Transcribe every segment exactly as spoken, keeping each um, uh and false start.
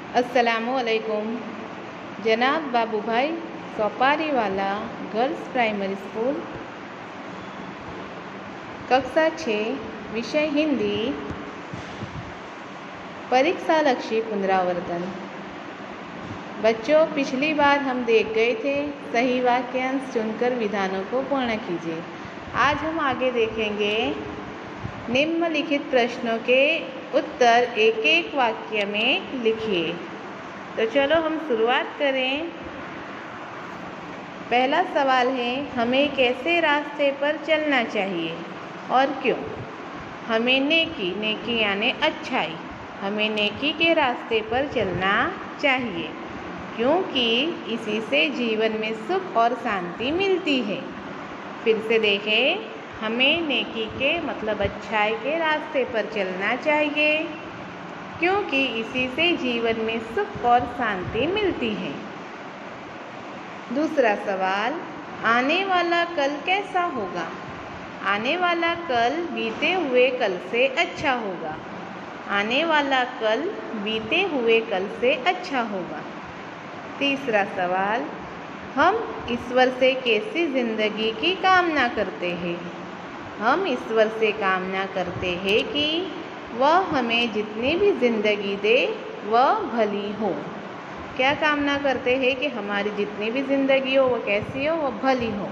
अस्सलामुअलैकुम। जनाब बाबू भाई सोपारी वाला गर्ल्स प्राइमरी स्कूल, कक्षा छः, विषय हिंदी, परीक्षा लक्ष्य पुनरावर्तन। बच्चों, पिछली बार हम देख गए थे सही वाक्यांश चुनकर विधानों को पूर्ण कीजिए। आज हम आगे देखेंगे निम्नलिखित प्रश्नों के उत्तर एक एक वाक्य में लिखिए। तो चलो हम शुरुआत करें। पहला सवाल है, हमें कैसे रास्ते पर चलना चाहिए और क्यों? हमें नेकी, नेकी यानी अच्छाई, हमें नेकी के रास्ते पर चलना चाहिए क्योंकि इसी से जीवन में सुख और शांति मिलती है। फिर से देखें, हमें नेकी के मतलब अच्छाई के रास्ते पर चलना चाहिए क्योंकि इसी से जीवन में सुख और शांति मिलती है। दूसरा सवाल, आने वाला कल कैसा होगा? आने वाला कल बीते हुए कल से अच्छा होगा। आने वाला कल बीते हुए कल से अच्छा होगा। तीसरा सवाल, हम ईश्वर से कैसी ज़िंदगी की कामना करते हैं? हम ईश्वर से कामना करते हैं कि वह हमें जितनी भी ज़िंदगी दे वह भली हो। क्या कामना करते हैं कि हमारी जितनी भी ज़िंदगी हो वह कैसी हो? वह भली हो।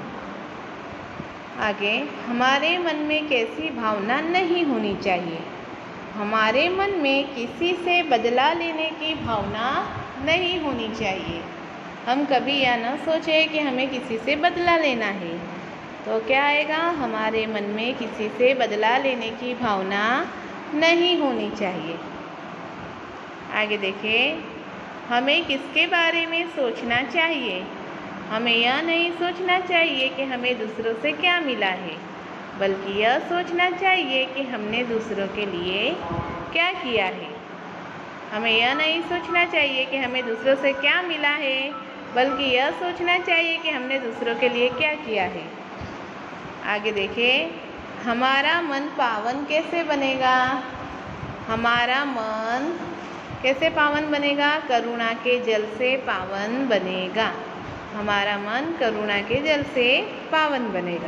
आगे, हमारे मन में कैसी भावना नहीं होनी चाहिए? हमारे मन में किसी से बदला लेने की भावना नहीं होनी चाहिए। हम कभी यह न सोचें कि हमें किसी से बदला लेना है। तो क्या आएगा? हमारे मन में किसी से बदला लेने की भावना नहीं होनी चाहिए। आगे देखें, हमें किसके बारे में सोचना चाहिए? हमें यह नहीं सोचना चाहिए कि हमें दूसरों से क्या मिला है, बल्कि यह सोचना चाहिए कि हमने दूसरों के लिए क्या किया है। हमें यह नहीं सोचना चाहिए कि हमें दूसरों से क्या मिला है, बल्कि यह सोचना चाहिए कि हमने दूसरों के लिए क्या किया है। आगे देखें, हमारा मन पावन कैसे बनेगा? हमारा मन कैसे पावन बनेगा? करुणा के जल से पावन बनेगा। हमारा मन करुणा के जल से पावन बनेगा।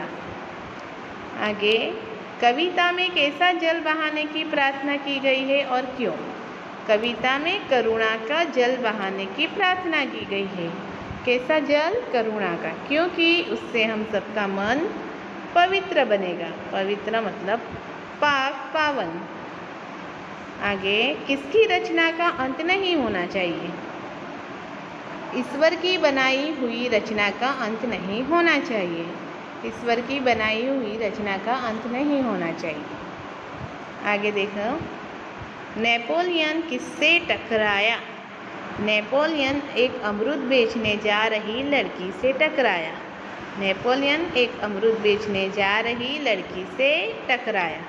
आगे, कविता में कैसा जल बहाने की प्रार्थना की गई है और क्यों? कविता में करुणा का जल बहाने की प्रार्थना की गई है। कैसा जल? करुणा का, क्योंकि उससे हम सबका मन पवित्र बनेगा। पवित्र मतलब पाक, पावन। आगे, किसकी रचना का अंत नहीं होना चाहिए? ईश्वर की बनाई हुई रचना का अंत नहीं होना चाहिए। ईश्वर की बनाई हुई रचना का अंत नहीं होना चाहिए। आगे देखो, नेपोलियन किससे टकराया? नेपोलियन एक अमरूद बेचने जा रही लड़की से टकराया। नेपोलियन एक अमरूद बेचने जा रही लड़की से टकराया।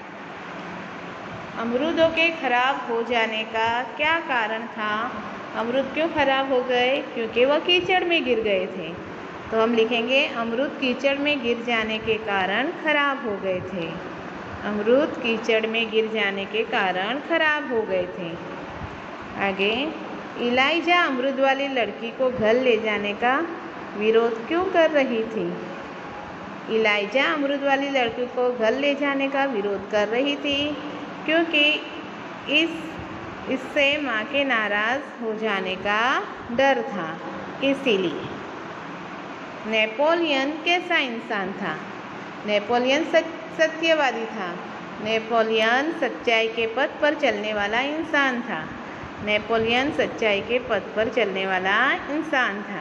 अमरूदों के खराब हो जाने का क्या कारण था? अमरूद क्यों खराब हो गए? क्योंकि वह कीचड़ में गिर गए थे। तो हम लिखेंगे, अमरूद कीचड़ में गिर जाने के कारण खराब हो गए थे। अमरूद कीचड़ में गिर जाने के कारण खराब हो गए थे। आगे, इलाइजा अमरूद वाली लड़की को घर ले जाने का विरोध क्यों कर रही थी? इलाइजा अमरूद वाली लड़की को घर ले जाने का विरोध कर रही थी क्योंकि इस इससे माँ के नाराज़ हो जाने का डर था, इसीलिए। नेपोलियन कैसा इंसान था? नेपोलियन सत्यवादी था। नेपोलियन सच्चाई के पथ पर चलने वाला इंसान था। नेपोलियन सच्चाई के पथ पर चलने वाला इंसान था।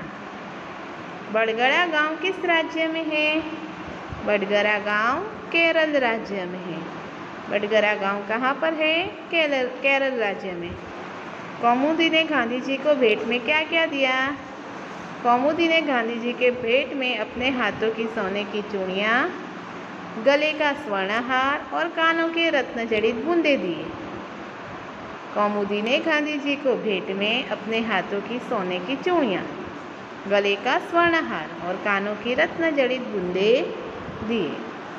बड़गरा गांव किस राज्य में है? बड़गरा गांव केरल राज्य में है। बड़गरा गांव कहाँ पर है? केरल केरल राज्य में। कौमुदी ने गांधी जी को भेंट में क्या क्या दिया? कौमुदी ने गांधी जी के भेंट में अपने हाथों की सोने की चूड़ियाँ, गले का स्वर्णहार और कानों के रत्न जड़ित बूंदे दिए। कौमुदी ने गांधी जी को भेंट में अपने हाथों की सोने की चूड़ियाँ, गले का स्वर्णहार और कानों की रत्न जड़ित बूंदे दिए।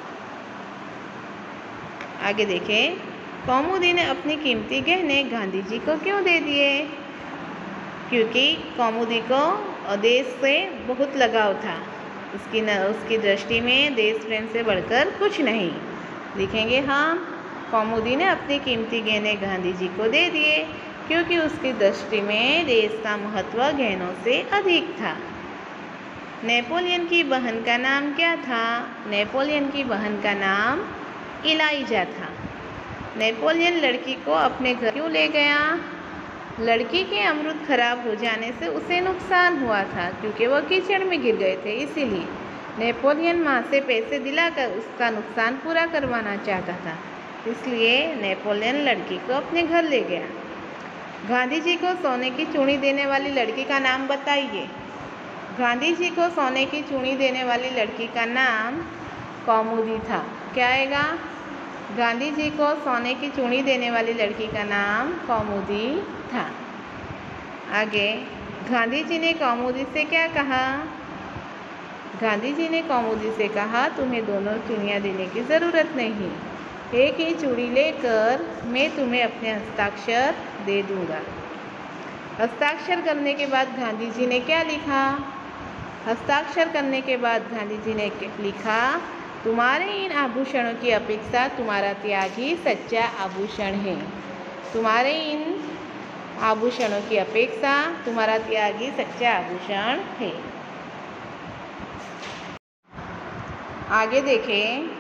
आगे देखें, कौमुदी ने अपनी कीमती गहने गांधी जी को क्यों दे दिए? क्योंकि कौमुदी को देश से बहुत लगाव था। उसकी न उसकी दृष्टि में देश प्रेम से बढ़कर कुछ नहीं। लिखेंगे हम, कौमुदी ने अपने कीमती गहने गांधी जी को दे दिए क्योंकि उसकी दृष्टि में देश का महत्व गहनों से अधिक था। नेपोलियन की बहन का नाम क्या था? नेपोलियन की बहन का नाम इलाइजा था। नेपोलियन लड़की को अपने घर क्यों ले गया? लड़की के अमृत खराब हो जाने से उसे नुकसान हुआ था क्योंकि वह कीचड़ में गिर गए थे। इसीलिए नेपोलियन माँ से पैसे दिलाकर उसका नुकसान पूरा करवाना चाहता था। इसलिए नेपोलियन लड़की को अपने घर ले गया। गांधी जी को सोने की चूड़ी देने वाली लड़की का नाम बताइए। गांधी जी को सोने की चूड़ी देने वाली लड़की का नाम कौमुदी था। क्या आएगा? गांधी जी को सोने की चूड़ी देने वाली लड़की का नाम कौमुदी था। आगे, गांधी जी ने कौमुदी से क्या कहा? गांधी जी ने कौमुदी से कहा, तुम्हें दोनों चूड़ियाँ देने की ज़रूरत नहीं, एक ही चूड़ी लेकर मैं तुम्हें अपने हस्ताक्षर दे दूँगा। हस्ताक्षर करने के बाद गांधी जी ने क्या लिखा? हस्ताक्षर करने के बाद गांधी जी ने लिखा, तुम्हारे इन आभूषणों की अपेक्षा तुम्हारा त्याग ही सच्चा आभूषण है। तुम्हारे इन आभूषणों की अपेक्षा तुम्हारा त्याग ही सच्चा आभूषण है। आगे देखें,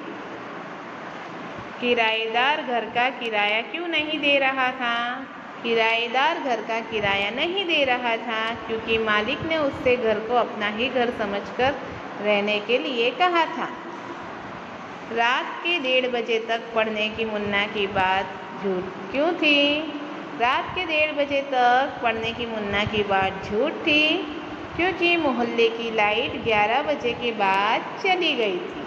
किराएदार घर का किराया क्यों नहीं दे रहा था? किराएदार घर का किराया नहीं दे रहा था क्योंकि मालिक ने उससे घर को अपना ही घर समझकर रहने के लिए कहा था। रात के डेढ़ बजे तक पढ़ने की मुन्ना की बात झूठ क्यों थी? रात के डेढ़ बजे तक पढ़ने की मुन्ना की बात झूठ थी क्योंकि मोहल्ले की लाइट ग्यारह बजे के बाद चली गई थी।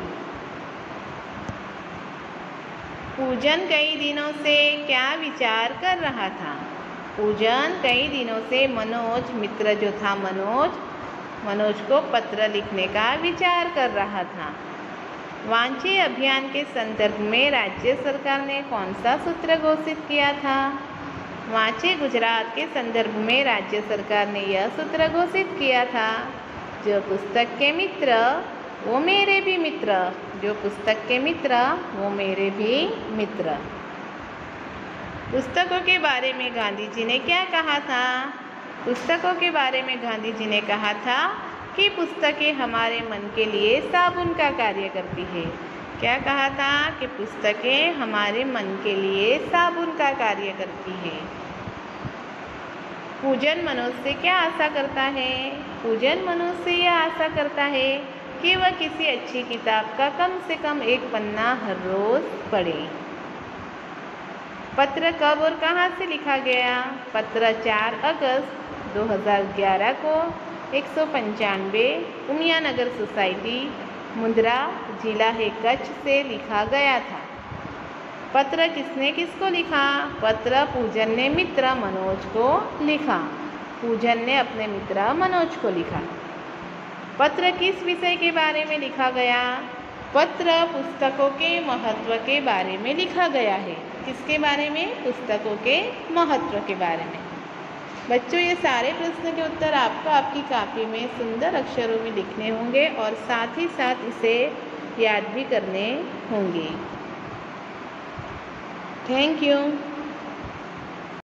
पूजन कई दिनों से क्या विचार कर रहा था? पूजन कई दिनों से मनोज मित्र जो था मनोज मनोज को पत्र लिखने का विचार कर रहा था। वांछे अभियान के संदर्भ में राज्य सरकार ने कौन सा सूत्र घोषित किया था? वांछे गुजरात के संदर्भ में राज्य सरकार ने यह सूत्र घोषित किया था, जो पुस्तक के मित्र वो मेरे भी मित्र, जो पुस्तक के मित्र वो मेरे भी मित्र। पुस्तकों के बारे में गांधी जी ने क्या कहा था? पुस्तकों के बारे में गांधी जी ने कहा था कि पुस्तकें हमारे मन के लिए साबुन का कार्य करती है। क्या कहा था? कि पुस्तकें हमारे मन के लिए साबुन का कार्य करती है। पूजन मनुष्य से क्या आशा करता है? पूजन मनुष्य से यह आशा करता है कि वह किसी अच्छी किताब का कम से कम एक पन्ना हर रोज पढ़े। पत्र कब और कहाँ से लिखा गया? पत्र चार अगस्त दो हज़ार ग्यारह को एक सौ पंचानवे उमिया नगर सोसाइटी मुंद्रा जिला है कच्छ से लिखा गया था। पत्र किसने किसको लिखा? पत्र पूजन ने मित्र मनोज को लिखा। पूजन ने अपने मित्र मनोज को लिखा। पत्र किस विषय के बारे में लिखा गया? पत्र पुस्तकों के महत्व के बारे में लिखा गया है। किसके बारे में? पुस्तकों के महत्व के बारे में। बच्चों, ये सारे प्रश्न के उत्तर आपको आपकी कॉपी में सुंदर अक्षरों में लिखने होंगे और साथ ही साथ इसे याद भी करने होंगे। Thank you.